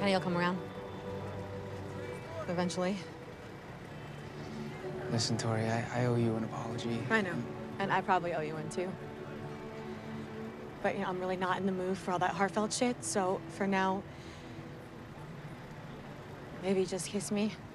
Kenny will come around. Eventually. Listen, Tory, I owe you an apology. I know. And I probably owe you one, too. But, you know, I'm really not in the mood for all that heartfelt shit, so for now, maybe just kiss me.